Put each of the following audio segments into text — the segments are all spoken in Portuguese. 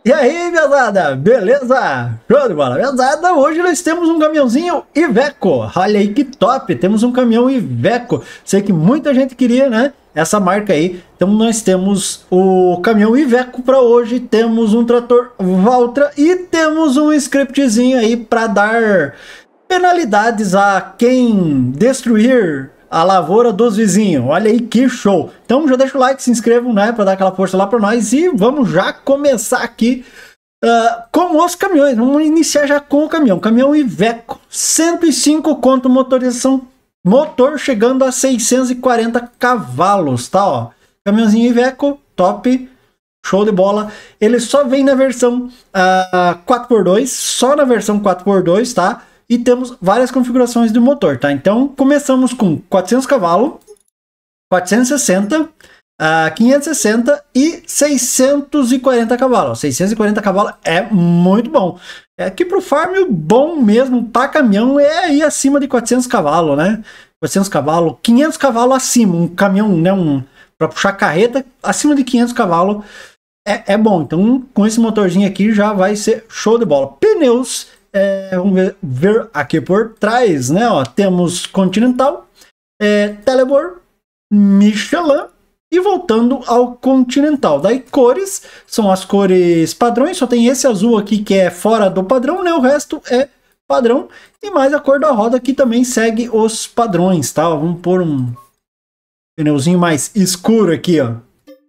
E aí, pesada, beleza? Show de bola, pesada. Hoje nós temos um caminhãozinho Iveco. Olha aí que top, temos um caminhão Iveco. Sei que muita gente queria, né? Essa marca aí. Então nós temos o caminhão Iveco para hoje, temos um trator Valtra e temos um scriptzinho aí para dar penalidades a quem destruir a lavoura dos vizinhos. Olha aí que show. Então já deixa o like, se inscrevam, né, para dar aquela força lá para nós e vamos já começar aqui com os caminhões. Vamos iniciar já com o caminhão Iveco, 105 conto, motorização, motor chegando a 640 cavalos, tá, ó. Caminhãozinho Iveco, top, show de bola. Ele só vem na versão 4x2, só na versão 4x2, tá? E temos várias configurações de motor, tá? Então, começamos com 400 cavalos, 460, 560 e 640 cavalos. 640 cavalos é muito bom. É que pro farm o bom mesmo para caminhão é aí acima de 400 cavalos, né? 400 cavalos, 500 cavalos acima. Um caminhão, né? Para puxar carreta, acima de 500 cavalos é bom. Então, com esse motorzinho aqui já vai ser show de bola. Pneus. Vamos ver aqui por trás, né? Ó, temos Continental, Telebor, Michelin e voltando ao Continental. Daí cores, são as cores padrões, só tem esse azul aqui que é fora do padrão, né? O resto é padrão. E mais a cor da roda que também segue os padrões, tá? Ó, vamos pôr um pneuzinho mais escuro aqui, ó.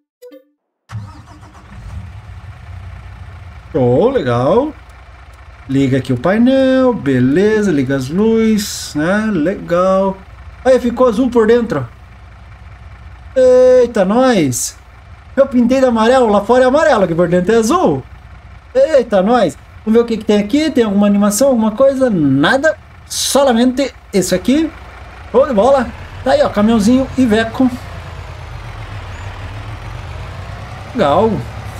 Show, legal. Liga aqui o painel, beleza, liga as luzes, né, legal. Aí, ficou azul por dentro. Eita, nós. Eu pintei de amarelo, lá fora é amarelo, aqui por dentro é azul. Eita, nós. Vamos ver o que tem aqui, tem alguma animação, alguma coisa? Nada, solamente isso aqui. Show de bola. Tá aí, ó, caminhãozinho Iveco. Legal.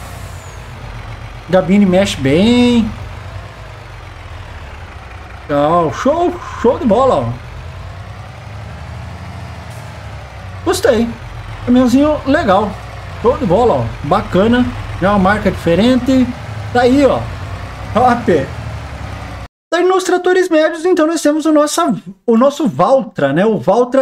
Gabine mexe bem. Legal, show de bola, ó. Gostei. Caminhãozinho legal. Show de bola, ó. Bacana. Já uma marca diferente. Tá aí, ó. Top. Daí nos tratores médios, então nós temos o nosso Valtra, né? O Valtra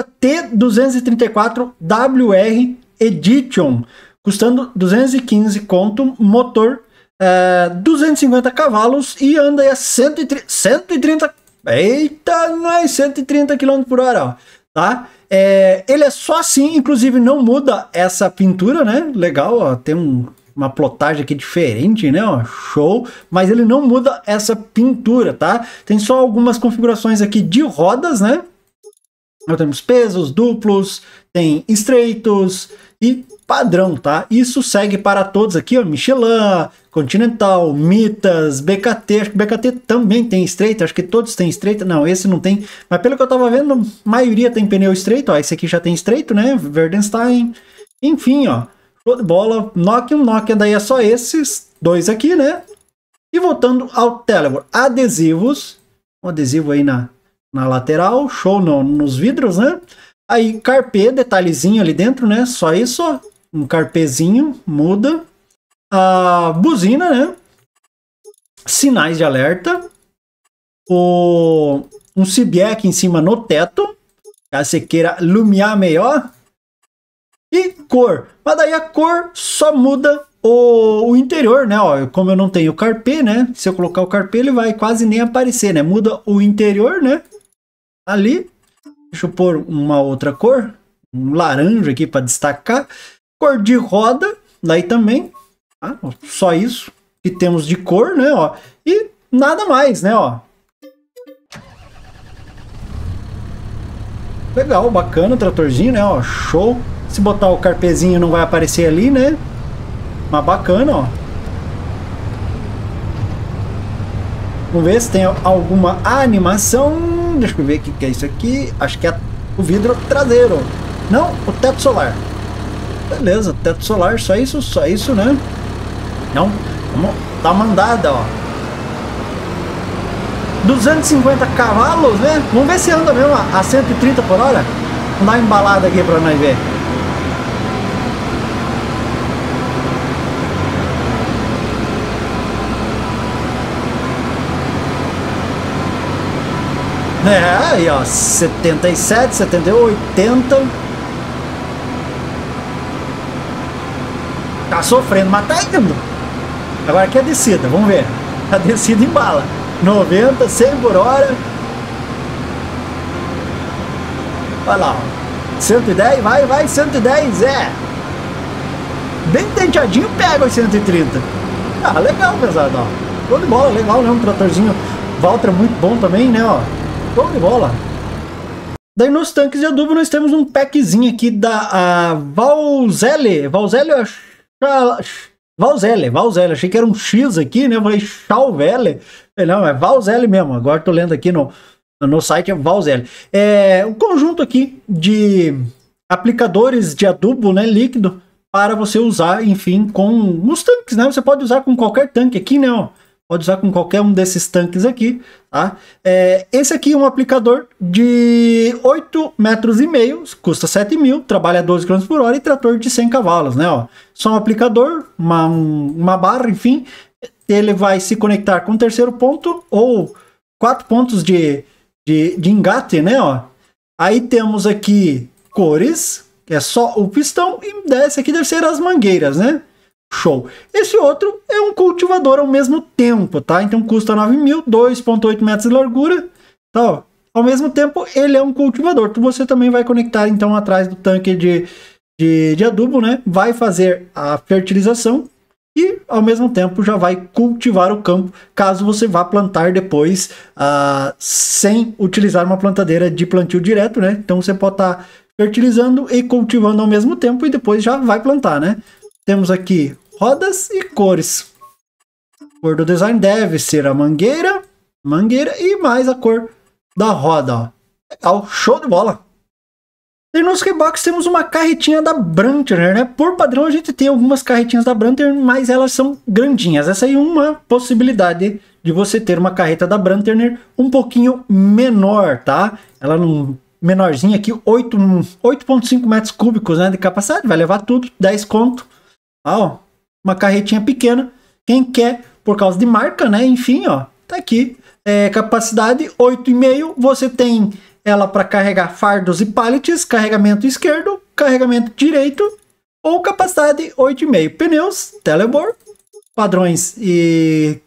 T234WR Edition. Custando 215 conto, motor 250 cavalos e anda aí a 130, eita, nós 130 km por hora, ó, tá? Ele é só assim, inclusive não muda essa pintura, né? Legal, ó, tem uma plotagem aqui diferente, né? Ó, show, mas ele não muda essa pintura, tá? Tem só algumas configurações aqui de rodas, né? Nós temos pesos duplos, tem estreitos e padrão, tá? Isso segue para todos aqui, ó, Michelin, Continental, Mitas, BKT, acho que BKT também tem estreito, acho que todos têm estreito, não, esse não tem, mas pelo que eu tava vendo, a maioria tem pneu estreito, ó, esse aqui já tem estreito, né, Verdenstein, enfim, ó, show de bola, Nokia daí é só esses dois aqui, né, e voltando ao Telebor, adesivos, um adesivo aí na lateral, show nos vidros, né, aí carpê, detalhezinho ali dentro, né, só isso, ó, um carpezinho, muda. A buzina, né? Sinais de alerta. Um CBE aqui em cima no teto. Caso você queira iluminar melhor. E cor. Mas daí a cor só muda o interior, né? Ó, como eu não tenho carpê, né? Se eu colocar o carpê, ele vai quase nem aparecer, né? Muda o interior, né? Ali. Deixa eu pôr uma outra cor. Um laranja aqui para destacar. Cor de roda. Daí também. Ah, só isso que temos de cor, né, ó, e nada mais, né, ó. Legal, bacana o tratorzinho, né, ó, show. Se botar o carpezinho não vai aparecer ali, né, mas bacana, ó. Vamos ver se tem alguma animação. Deixa eu ver o que é isso aqui. Acho que é o vidro traseiro. Não, o teto solar. Beleza, teto solar, só isso, né? Não, vamos dar uma andada, ó. 250 cavalos, né? Vamos ver se anda mesmo a 130 por hora. Vamos dar uma embalada aqui pra nós ver. É, aí ó, 77, 78, 80. Tá sofrendo, mas tá indo. Agora aqui é a descida, vamos ver. A descida embala. 90, 100 por hora. Olha lá, ó. 110, vai, 110, é. Bem tentadinho, pega os 130. Ah, legal, pesado, ó. Show de bola, legal, né? Um tratorzinho Valtra muito bom também, né, ó. Show de bola. Daí nos tanques de adubo nós temos um packzinho aqui da Valzelle. Valzelle, achei que era um X aqui, né? Eu falei Chalvelle. Não, é Valzelle mesmo. Agora tô lendo aqui no site, é Valzelle. É um conjunto aqui de aplicadores de adubo, né, líquido, para você usar, enfim, nos tanques, né? Você pode usar com qualquer tanque aqui, né? Ó. Pode usar com qualquer um desses tanques aqui, tá? Esse aqui é um aplicador de 8,5 metros, custa 7 mil, trabalha a 12 km por hora e trator de 100 cavalos, né? Ó. Só um aplicador, uma barra, enfim. Ele vai se conectar com o terceiro ponto ou 4 pontos de engate, né? Ó. Aí temos aqui cores, que é só o pistão, e esse aqui deve ser as mangueiras, né? Show. Esse outro é um cultivador ao mesmo tempo, tá? Então custa 9 mil, 2,8 metros de largura, tá? Ó. Ao mesmo tempo, ele é um cultivador. Você também vai conectar, então, atrás do tanque de adubo, né? Vai fazer a fertilização e, ao mesmo tempo, já vai cultivar o campo, caso você vá plantar depois sem utilizar uma plantadeira de plantio direto, né? Então, você pode estar fertilizando e cultivando ao mesmo tempo e depois já vai plantar, né? Temos aqui rodas e cores. A cor do design deve ser a mangueira e mais a cor da roda, ó. Legal, show de bola. E nos reboques temos uma carretinha da Brantner, né? Por padrão a gente tem algumas carretinhas da Brantner, mas elas são grandinhas. Essa aí é uma possibilidade de você ter uma carreta da Brantner um pouquinho menor, tá? Ela não... menorzinha aqui, 8,5 metros cúbicos, né, de capacidade, vai levar tudo, 10 conto. Ó, uma carretinha pequena, quem quer, por causa de marca, né, enfim, ó, tá aqui, capacidade 8,5, você tem ela para carregar fardos e pallets, carregamento esquerdo, carregamento direito, ou capacidade 8,5, pneus, telebor, padrões e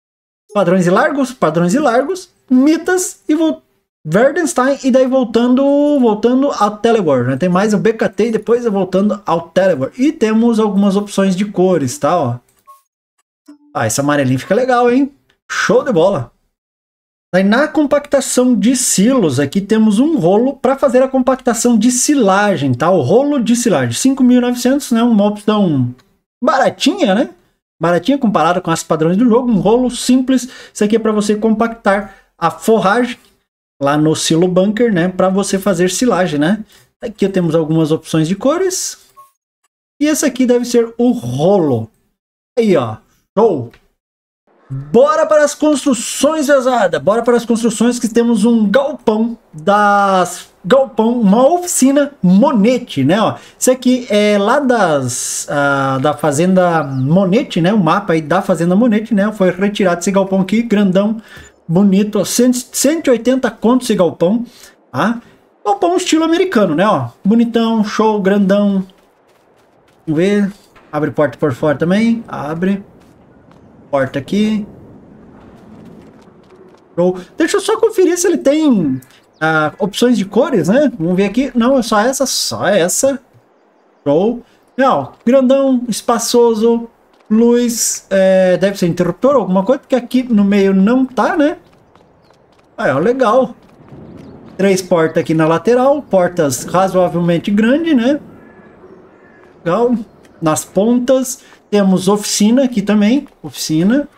largos, mitas e Verdenstein, e daí voltando ao Telebor, né? Tem mais o BKT e depois voltando ao Telebor. E temos algumas opções de cores, tá? Ó. Esse amarelinho fica legal, hein? Show de bola! Daí na compactação de silos, aqui temos um rolo para fazer a compactação de silagem, tá? O rolo de silagem, 5.900, né? Uma opção baratinha, né? Baratinha comparada com as padrões do jogo, um rolo simples. Isso aqui é para você compactar a forragem lá no silo bunker, né, para você fazer silagem, né? Aqui temos algumas opções de cores. E esse aqui deve ser o rolo. Aí, ó. Show! Bora para as construções, pesada! Bora para as construções, que temos um galpão uma oficina Monete, né? Ó. Isso aqui é lá da fazenda Monete, né? O mapa aí da fazenda Monete, né? Foi retirado esse galpão aqui, grandão, bonito, ó, 180 conto esse galpão, tá? Galpão estilo americano, né, ó, bonitão, show, grandão. Vamos ver, abre porta por fora também, abre, porta aqui, show. Deixa eu só conferir se ele tem opções de cores, né, vamos ver aqui, não, é só essa, show. Não, grandão, espaçoso, luz, deve ser interruptor ou alguma coisa, porque aqui no meio não tá, né? Legal. 3 portas aqui na lateral, portas razoavelmente grandes, né? Legal. Nas pontas temos oficina aqui também, oficina.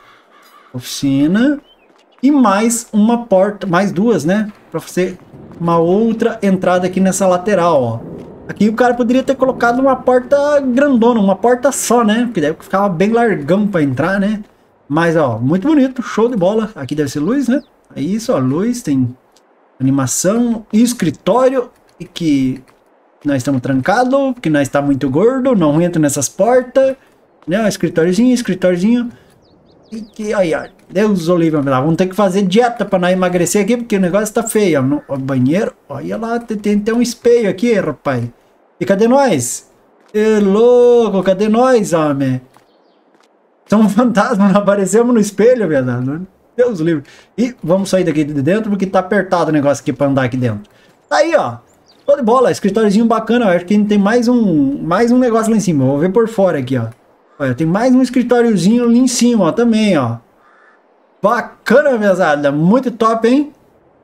E mais uma porta, mais duas, né? Para fazer uma outra entrada aqui nessa lateral, ó. Aqui o cara poderia ter colocado uma porta grandona, uma porta só, né? Porque daí ficava bem largão para entrar, né? Mas, ó, muito bonito, show de bola. Aqui deve ser luz, né? É isso, ó, luz, tem animação, escritório, e que nós estamos trancados, que nós está muito gordo, não entra nessas portas, né? Escritóriozinho. E que, aí, ó, Deus o livre, vamos ter que fazer dieta pra não emagrecer aqui, porque o negócio tá feio. No banheiro, olha lá, tem um espelho aqui, rapaz. E cadê nós? É louco, cadê nós, homem? São um fantasma, não aparecemos no espelho, verdade? Deus o livre. E vamos sair daqui de dentro, porque tá apertado o negócio aqui pra andar aqui dentro. Tá aí, ó. Show de bola, escritóriozinho bacana. Eu acho que tem mais um negócio lá em cima. Eu vou ver por fora aqui, ó. Olha, tem mais um escritóriozinho ali em cima, ó, também, ó. Bacana, mesada. Muito top, hein?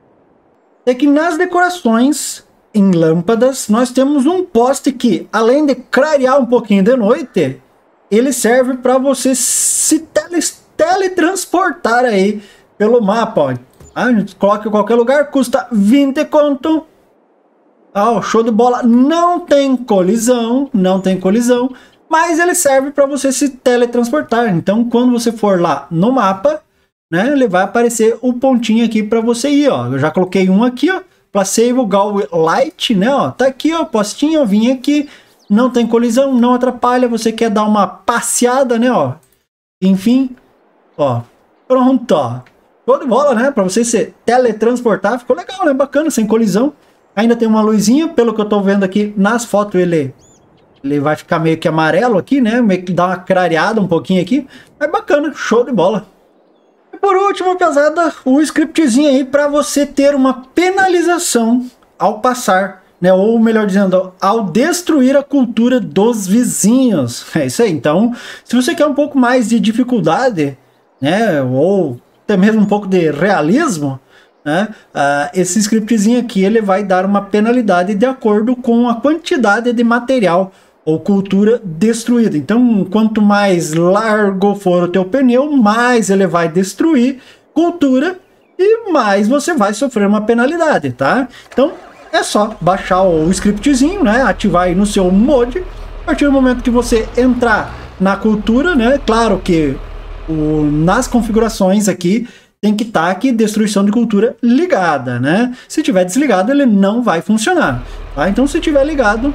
É que nas decorações, em lâmpadas, nós temos um poste que, além de clarear um pouquinho de noite, ele serve para você se teletransportar aí pelo mapa, ó. A gente coloca em qualquer lugar, custa 20 conto. Ah, show de bola. Não tem colisão, mas ele serve para você se teletransportar. Então, quando você for lá no mapa, né, ele vai aparecer o pontinho aqui para você ir, ó. Eu já coloquei um aqui, ó, Placebo Gal Light, né, ó. Tá aqui, ó, postinho, eu vim aqui. Não tem colisão, não atrapalha. Você quer dar uma passeada, né, ó. Enfim, ó, pronto, ó. Show de bola, né, para você se teletransportar. Ficou legal, né, bacana, sem colisão. Ainda tem uma luzinha, pelo que eu tô vendo aqui nas fotos, ele vai ficar meio que amarelo aqui, né? Meio que dá uma clareada um pouquinho aqui. Mas bacana, show de bola. E por último, pesada, o scriptzinho aí para você ter uma penalização ao passar, né? Ou melhor dizendo, ao destruir a cultura dos vizinhos. É isso aí. Então, se você quer um pouco mais de dificuldade, né? Ou até mesmo um pouco de realismo, né? Esse scriptzinho aqui ele vai dar uma penalidade de acordo com a quantidade de material ou cultura destruída. Então, quanto mais largo for o teu pneu, mais ele vai destruir cultura e mais você vai sofrer uma penalidade, tá? Então, é só baixar o scriptzinho, né? Ativar aí no seu mod. A partir do momento que você entrar na cultura, né? Claro que nas configurações aqui tem que estar aqui destruição de cultura ligada, né? Se tiver desligado, ele não vai funcionar, tá? Então, se tiver ligado,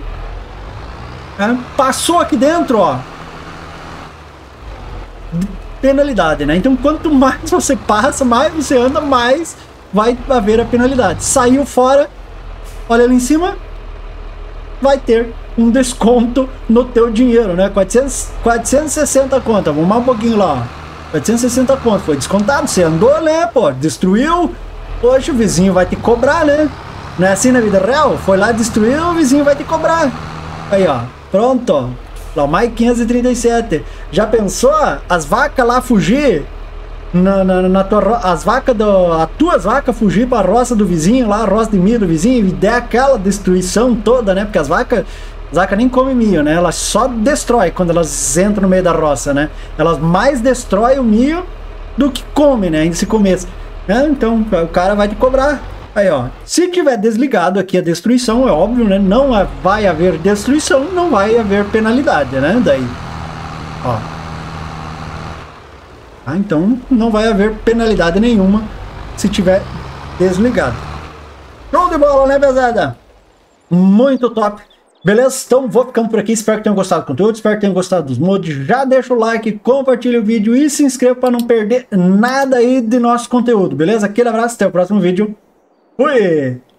passou aqui dentro, ó, penalidade, né? Então, quanto mais você passa, mais você anda, mais vai haver a penalidade. Saiu fora, olha ali em cima, vai ter um desconto no teu dinheiro, né? 460 conto, vamos mais um pouquinho lá, ó. 460 conto, foi descontado, você andou, né, pô, destruiu, hoje o vizinho vai te cobrar, né? Não é assim na vida real? Foi lá, destruiu, o vizinho vai te cobrar. Aí, ó, pronto, ó, lá mais 537. Já pensou as vacas lá fugir, as tuas vacas fugir pra roça do vizinho, lá a roça de milho do vizinho, e der aquela destruição toda, né? Porque as vacas nem comem milho, né? Elas só destroem quando elas entram no meio da roça, né? Elas mais destroem o milho do que comem, né? Nesse começo, né? Então o cara vai te cobrar. Aí, ó, se tiver desligado aqui a destruição, é óbvio, né? Não vai haver destruição, não vai haver penalidade, né? Daí, ó. Então não vai haver penalidade nenhuma se tiver desligado. Show de bola, né, pesada? Muito top. Beleza? Então vou ficando por aqui, espero que tenham gostado do conteúdo, espero que tenham gostado dos mods, já deixa o like, compartilha o vídeo e se inscreva para não perder nada aí de nosso conteúdo, beleza? Aquele abraço, até o próximo vídeo, fui!